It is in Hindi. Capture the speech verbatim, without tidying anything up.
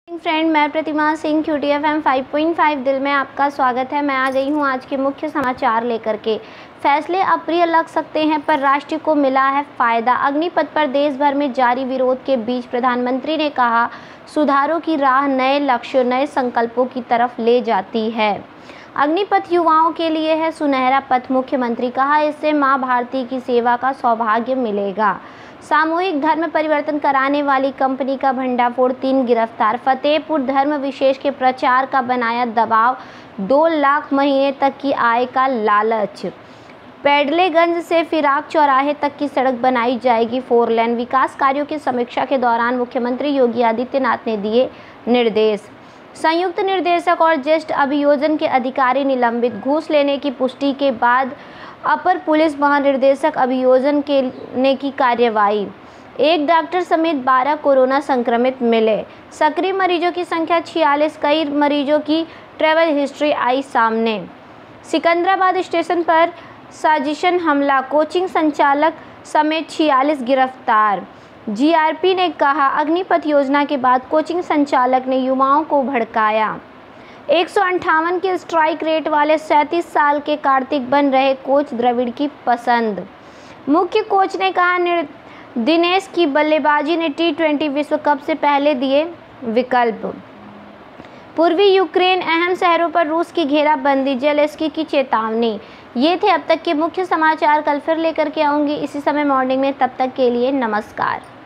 फ्रेंड, मैं Pratima Singh QT F M five point five दिल में आपका स्वागत है। मैं आ गई हूँ आज के मुख्य समाचार लेकर के। फैसले अप्रिय लग सकते हैं पर राष्ट्र को मिला है फायदा। अग्निपथ पर देश भर में जारी विरोध के बीच प्रधानमंत्री ने कहा, सुधारों की राह नए लक्ष्यों नए संकल्पों की तरफ ले जाती है। अग्निपथ युवाओं के लिए है सुनहरा पथ, मुख्यमंत्री कहा, इससे मां भारती की सेवा का सौभाग्य मिलेगा। सामूहिक धर्म परिवर्तन कराने वाली कंपनी का भंडाफोड़, तीन गिरफ्तार। फतेहपुर धर्म विशेष के प्रचार का बनाया दबाव, दो लाख महीने तक की आय का लालच। पेडलेगंज से फिराक चौराहे तक की सड़क बनाई जाएगी फोर लेन। विकास कार्यों की समीक्षा के दौरान मुख्यमंत्री योगी आदित्यनाथ ने दिए निर्देश। संयुक्त निर्देशक और ज्येष्ठ अभियोजन के अधिकारी निलंबित। घूस लेने की पुष्टि के बाद अपर पुलिस महानिदेशक अभियोजन के ने की कार्रवाई। एक डॉक्टर समेत बारह कोरोना संक्रमित मिले। सक्रिय मरीजों की संख्या छियालीस। कई मरीजों की ट्रैवल हिस्ट्री आई सामने। सिकंदराबाद स्टेशन पर साजिशन हमला, कोचिंग संचालक समेत छियालीस गिरफ्तार। जी आर पी ने कहा, अग्निपथ योजना के बाद कोचिंग संचालक ने युवाओं को भड़काया। एक सौ अंठावन के स्ट्राइक रेट वाले सैंतीस साल के कार्तिक बन रहे कोच द्रविड़ की पसंद। मुख्य कोच ने कहा, दिनेश की बल्लेबाजी ने टी ट्वेंटी विश्व कप से पहले दिए विकल्प। पूर्वी यूक्रेन अहम शहरों पर रूस की घेराबंदी, जेलेंस्की की चेतावनी। ये थे अब तक के मुख्य समाचार। कल फिर लेकर के आऊँगी इसी समय मॉर्निंग में। तब तक के लिए नमस्कार।